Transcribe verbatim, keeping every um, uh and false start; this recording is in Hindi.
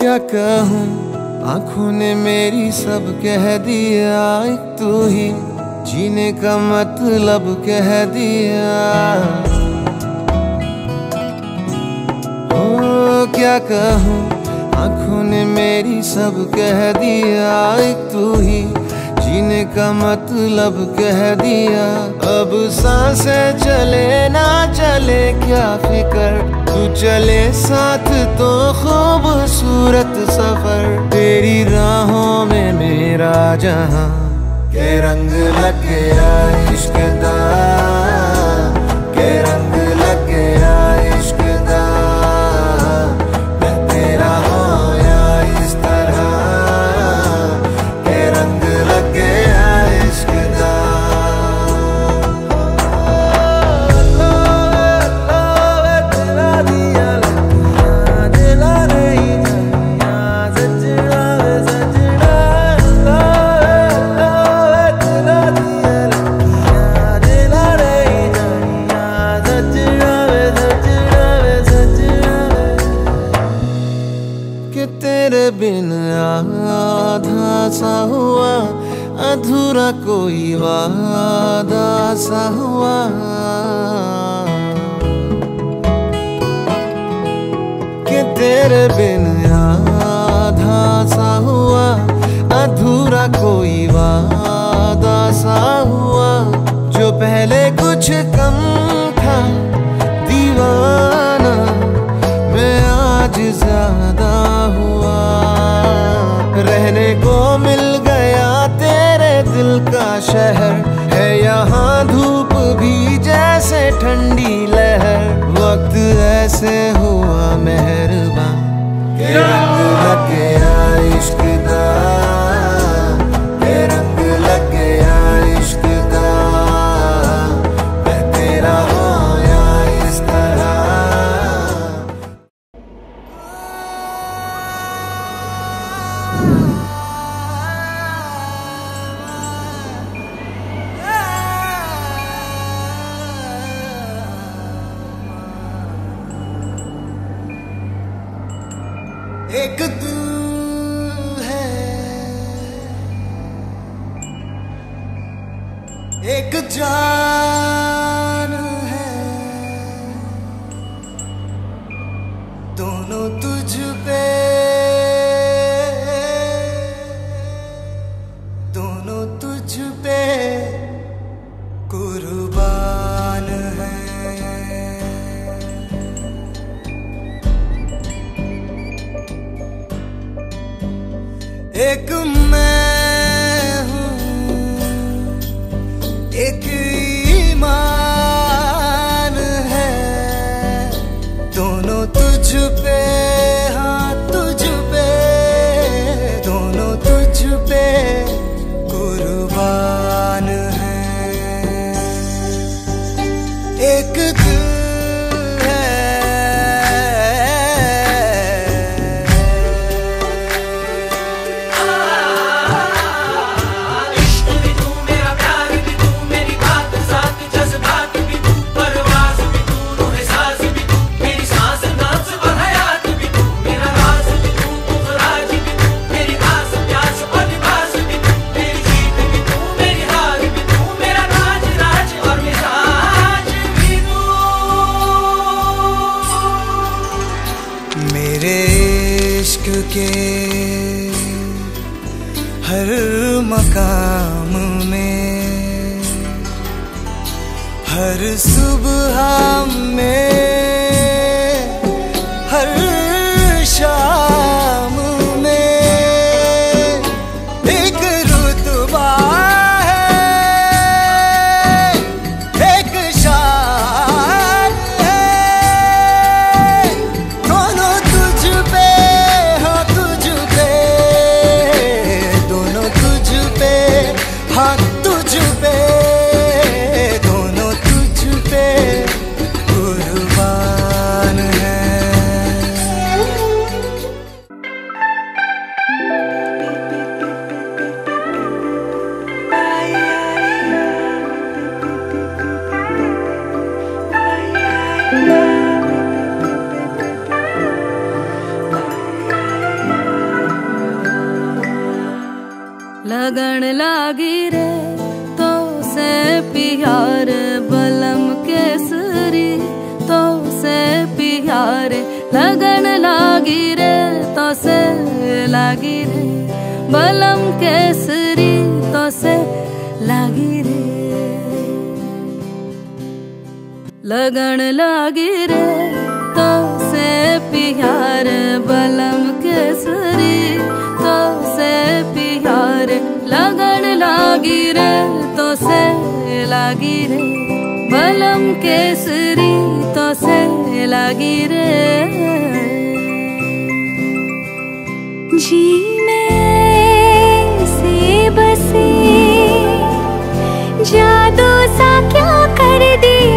क्या कहूँ, आँखों ने मेरी सब कह दिया, एक तू ही जीने का मतलब कह दिया। ओ क्या कहूँ, आँखों ने मेरी सब कह दिया, एक तू ही जीने का मतलब कह दिया। अब सांसें चले ना चले क्या फिकर, तू चले साथ तो खूबसूरत सफर। तेरी राहों में मेरा जहां के रंग लग गया इश्क दा, के रंग लग गया इश्क दा। मैं तेरा होया इस तरह, के रंग लग गया इश्क दा। तेरे बिन आधा सा हुआ, अधूरा कोई वादा सा हुआ। कि तेरे बिन आधा सा हुआ, अधूरा कोई वादा सा हुआ। जो पहले कुछ कम था दीवाना, मैं आज ज्यादा हुआ। रहने को मिल गया तेरे दिल का शहर, है यहाँ धूप भी जैसे ठंडी लहर। वक्त ऐसे हुआ मेहरबान, के रंग लग गया इश्क दा, के रंग लग गया इश्क दा। मैं तेरा होया इस तरह। एक दिल है, एक जान है, दोनों तुझ पे, दोनों तुझ पे कुर्बान है। एक मैं हूँ, एक ईमान है, दोनों तुझ पे, हाँ तुझ पे, दोनों तुझ पे कुर्बान है। एक दिल के हर मकाम में, हर सुबह में, हर शाम में एक रुतबा है, एक शान है। दोनों तुझ पे, हाँ तुझ पे, दोनों तुझ पे कुर्बान। यारे लगन लागी रे तो से लागी रे बलम केसरी तो से लागी रे लगन लागी रे तो से प्यार बलम केसरी तो से प्यार लगन लागी रे तो से लागी रे बलम केसरी तो से लागी रे जी में से बसे जादू सा क्या कर दिया